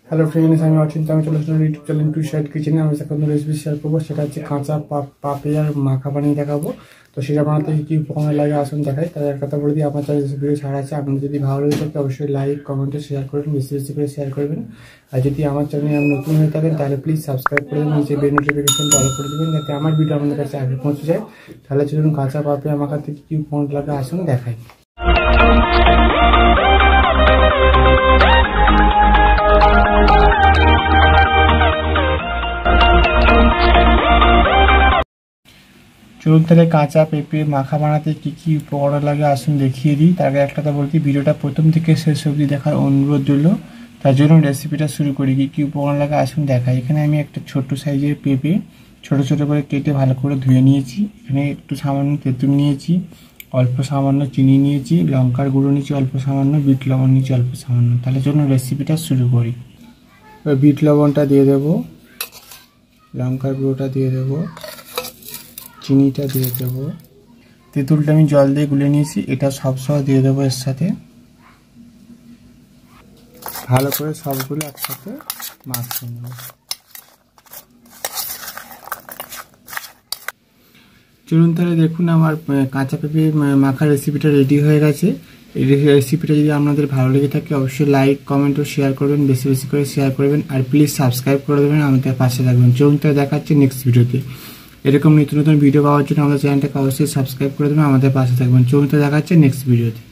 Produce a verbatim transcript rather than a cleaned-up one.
Hello friends, আমি অচিন্তা। আমি চলে আসলাম ইউটিউব চ্যানেল টু শাইট কিচেনে। আমি এখন রেসিপি শেয়ার করবো, সেটা হচ্ছে কাঁচা পাপিয়ার মাখা বানিয়ে দেখাবো। তো সেটা বানাতে কী উপকরণ লাগে আসুন দেখাই। তার এক কথা বলে দিই, আমার চ্যানেল রেসিপিও ছাড়া আছে। আপনি যদি ভালো লেগে থাকে অবশ্যই লাইক কমেন্টে শেয়ার করবেন, বেশি বেশি করে শেয়ার করবেন। আর যদি আমার চ্যানেলে আমি নতুন হয়ে থাকেন তাহলে প্লিজ সাবস্ক্রাইব করে দেবেন, নিচে বেল নোটিফিকেশনটা অল করে দেবেন যাতে আমার ভিডিও আপনাদের কাছে আগে পৌঁছে যায়। তাহলে চলুন কাঁচা পাপিয়া মাখাতে কী উপকরণ লাগে আসুন দেখাই। চলুন তাহলে কাঁচা পেঁপে মাখা বানাতে কী কী উপকরণ লাগে আসুন দেখিয়ে দিই। তার আগে একটা কথা বলতে, ভিডিওটা প্রথম থেকে শেষ অবধি দেখার অনুরোধ রইল। তার জন্য রেসিপিটা শুরু করি। কী কী উপকরণ লাগে আসুন দেখাই। এখানে আমি একটা ছোট্ট সাইজের পেঁপে ছোটো ছোটো করে কেটে ভালো করে ধুয়ে নিয়েছি। এখানে একটু সামান্য তেঁতুল নিয়েছি, অল্প সামান্য চিনি নিয়েছি, লঙ্কার গুঁড়ো নিয়েছি অল্প সামান্য, বিট লবণ নিয়েছি অল্প সামান্য। তাহলে জন্য রেসিপিটা শুরু করি। বিট লবণটা দিয়ে দেবো, লঙ্কার গুঁড়োটা দিয়ে দেবো, চিনিটা দিয়ে দেবো, তেঁতুলটা আমি জল দিয়ে গুলে নিয়েছি, এটা সব সহ দিয়ে দেবো এর সাথে। ভালো করে সবগুলো একসাথে মাখিয়ে নেব। চলুন তাহলে দেখুন, আমার কাঁচা পেঁপে মাখার রেসিপিটা রেডি হয়ে গেছে। এই রেসিপিটা যদি আপনাদের ভালো লেগে থাকে অবশ্যই লাইক কমেন্ট ও শেয়ার করবেন, বেশি বেশি করে শেয়ার করবেন। আর প্লিজ সাবস্ক্রাইব করে দেবেন, আমাদের পাশে থাকবেন। চলুন তাহলে দেখাচ্ছি নেক্সট ভিডিওতে। এরকম নিত্য নতুন ভিডিও পাওয়ার জন্য আমাদের চ্যানেলটাকে অবশ্যই সাবস্ক্রাইব করে দেবেন, আমাদের পাশে থাকবেন। চলুন তাহলে দেখাচ্ছি নেক্সট ভিডিওতে।